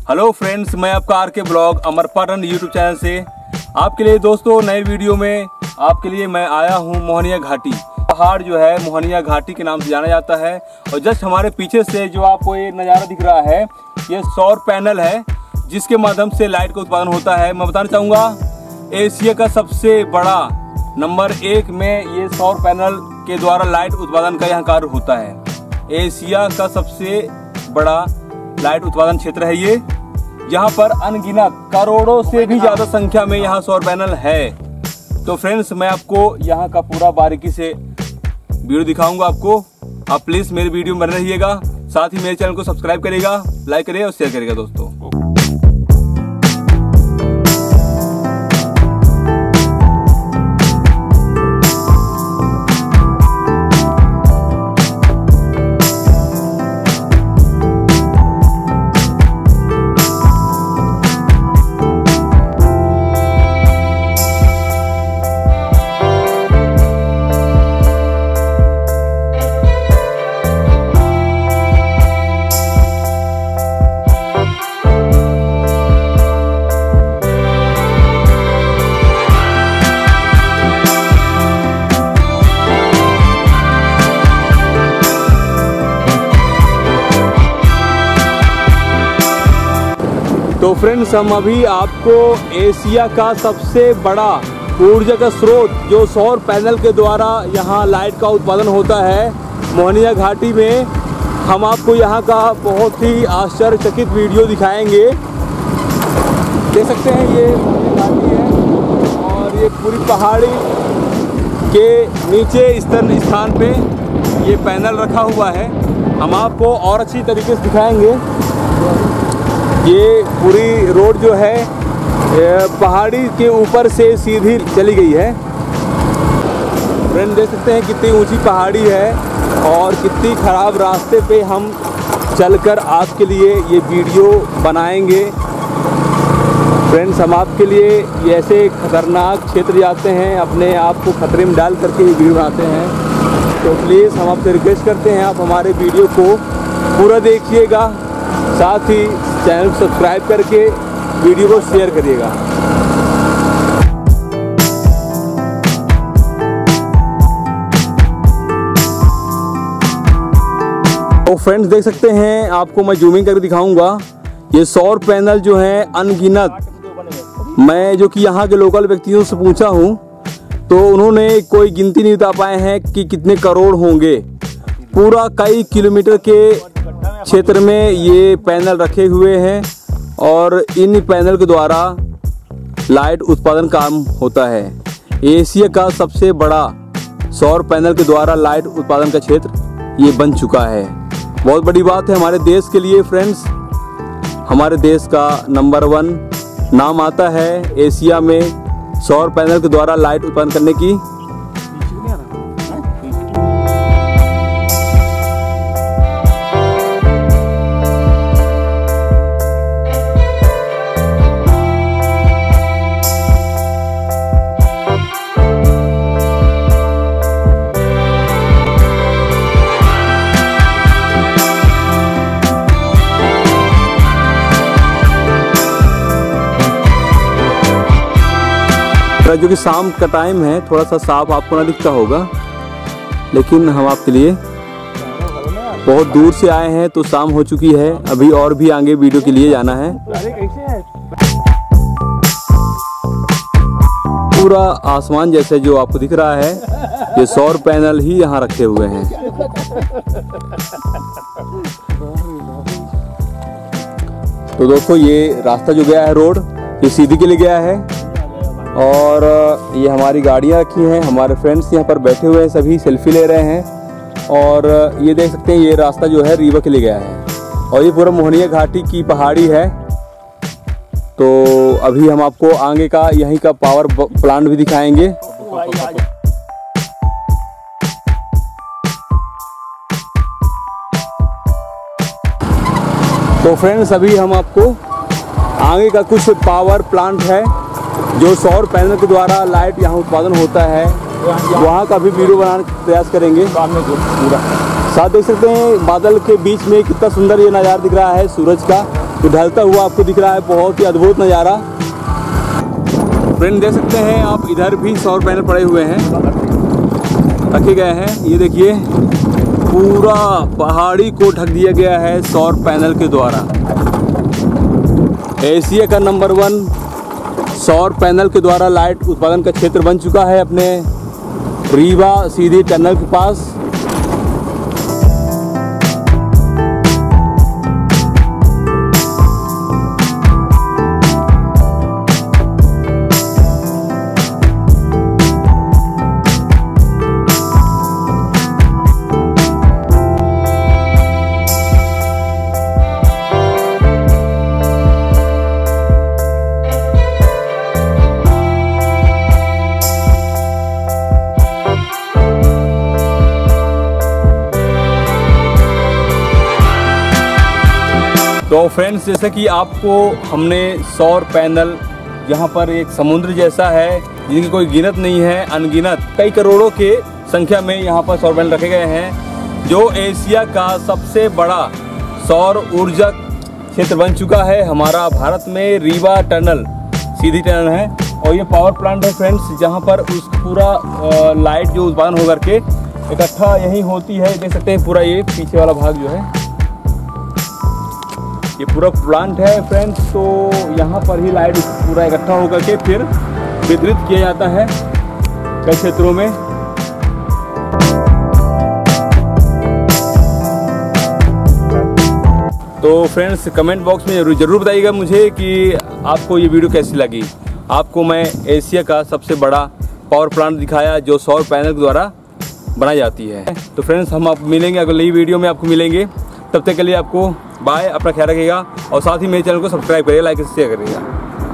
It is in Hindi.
हेलो फ्रेंड्स, मैं आपका आर के ब्लॉग अमरपाटन यूट्यूब चैनल से आपके लिए दोस्तों नए वीडियो में आपके लिए मैं आया हूं। मोहनिया घाटी पहाड़ जो है मोहनिया घाटी के नाम से जाना जाता है। और जस्ट हमारे पीछे से जो आपको ये नज़ारा दिख रहा है ये सौर पैनल है जिसके माध्यम से लाइट का उत्पादन होता है। मैं बताना चाहूँगा एशिया का सबसे बड़ा नंबर 1 में ये सौर पैनल के द्वारा लाइट उत्पादन का यहाँ कार्य होता है। एशिया का सबसे बड़ा लाइट उत्पादन क्षेत्र है ये, जहाँ पर अनगिनत करोड़ों से भी ज्यादा संख्या में यहाँ सौर पैनल है। तो फ्रेंड्स, मैं आपको यहाँ का पूरा बारीकी से वीडियो दिखाऊंगा आपको। आप प्लीज मेरे वीडियो में बने रहिएगा, साथ ही मेरे चैनल को सब्सक्राइब करिएगा, लाइक करिएगा और शेयर करिएगा दोस्तों। तो फ्रेंड्स, हम अभी आपको एशिया का सबसे बड़ा ऊर्जा का स्रोत जो सौर पैनल के द्वारा यहाँ लाइट का उत्पादन होता है मोहनिया घाटी में, हम आपको यहाँ का बहुत ही आश्चर्यचकित वीडियो दिखाएंगे। देख सकते हैं ये मोहनिया घाटी है और ये पूरी पहाड़ी के नीचे स्थान पे ये पैनल रखा हुआ है। हम आपको और अच्छी तरीके से दिखाएंगे। ये पूरी रोड जो है पहाड़ी के ऊपर से सीधी चली गई है। फ्रेंड देख सकते हैं कितनी ऊंची पहाड़ी है और कितनी ख़राब रास्ते पे हम चलकर आपके लिए ये वीडियो बनाएंगे। फ्रेंड्स, हम आपके लिए ये ऐसे खतरनाक क्षेत्र जाते हैं, अपने आप को खतरे में डाल करके ये वीडियो बनाते हैं। तो प्लीज़ हम आपसे रिक्वेस्ट करते हैं आप हमारे वीडियो को पूरा देखिएगा, साथ ही चैनल को सब्सक्राइब करके वीडियो को शेयर करिएगा। तो फ्रेंड्स देख सकते हैं, आपको मैं जूमिंग करके दिखाऊंगा। ये सौर पैनल जो है अनगिनत, मैं जो कि यहाँ के लोकल व्यक्तियों से पूछा हूँ तो उन्होंने कोई गिनती नहीं बता पाए हैं कि कितने करोड़ होंगे। पूरा कई किलोमीटर के क्षेत्र में ये पैनल रखे हुए हैं और इन पैनल के द्वारा लाइट उत्पादन काम होता है। एशिया का सबसे बड़ा सौर पैनल के द्वारा लाइट उत्पादन का क्षेत्र ये बन चुका है। बहुत बड़ी बात है हमारे देश के लिए फ्रेंड्स। हमारे देश का नंबर 1 नाम आता है एशिया में सौर पैनल के द्वारा लाइट उत्पादन करने की। जो कि शाम का टाइम है, थोड़ा सा साफ आपको ना दिखता होगा, लेकिन हम आपके लिए बहुत दूर से आए हैं तो शाम हो चुकी है। अभी और भी आगे वीडियो के लिए जाना है। पूरा आसमान जैसे जो आपको दिख रहा है ये सौर पैनल ही यहाँ रखे हुए हैं। तो दोस्तों, ये रास्ता जो गया है रोड ये सीधी के लिए गया है और ये हमारी गाड़ियाँ रखी हैं। हमारे फ्रेंड्स यहाँ पर बैठे हुए हैं, सभी सेल्फी ले रहे हैं। और ये देख सकते हैं ये रास्ता जो है रीवा के लिए गया है और ये पूरा मोहनिया घाटी की पहाड़ी है। तो अभी हम आपको आगे का यहीं का पावर प्लांट भी दिखाएंगे। तो फ्रेंड्स, अभी हम आपको आगे का कुछ पावर प्लांट है जो सौर पैनल के द्वारा लाइट यहाँ उत्पादन होता है, वहाँ का भी वीडियो बनाने का प्रयास करेंगे। साथ देख सकते हैं बादल के बीच में कितना सुंदर ये नज़ारा दिख रहा है सूरज का। तो ढलता हुआ आपको दिख रहा है, बहुत ही अद्भुत नज़ारा। फ्रेंड देख सकते हैं आप, इधर भी सौर पैनल पड़े हुए हैं, रखे गए हैं। ये देखिए पूरा पहाड़ी को ढक दिया गया है सौर पैनल के द्वारा। एशिया का नंबर 1 सौर पैनल के द्वारा लाइट उत्पादन का क्षेत्र बन चुका है अपने रीवा सीधी टनल के पास। तो फ्रेंड्स, जैसे कि आपको हमने सौर पैनल, यहाँ पर एक समुद्र जैसा है जिनकी कोई गिनत नहीं है, अनगिनत कई करोड़ों के संख्या में यहाँ पर सौर पैनल रखे गए हैं, जो एशिया का सबसे बड़ा सौर ऊर्जा क्षेत्र बन चुका है हमारा भारत में। रीवा टनल सीधी टनल है और ये पावर प्लांट है फ्रेंड्स, जहाँ पर उस पूरा लाइट जो उत्पादन होकर के इकट्ठा यहीं होती है। देख सकते हैं पूरा ये पीछे वाला भाग जो है ये पूरा प्लांट है फ्रेंड्स। तो यहाँ पर ही लाइट पूरा इकट्ठा होकर के फिर वितरित किया जाता है कई क्षेत्रों में। तो फ्रेंड्स कमेंट बॉक्स में ज़रूर बताइएगा मुझे कि आपको ये वीडियो कैसी लगी। आपको मैं एशिया का सबसे बड़ा पावर प्लांट दिखाया जो सौर पैनल के द्वारा बनाई जाती है। तो फ्रेंड्स हम आप मिलेंगे अगली वीडियो में, आपको मिलेंगे। तब तक के लिए आपको बाय, अपना ख्याल रखिएगा और साथ ही मेरे चैनल को सब्सक्राइब करिएगा, लाइक शेयर करिएगा।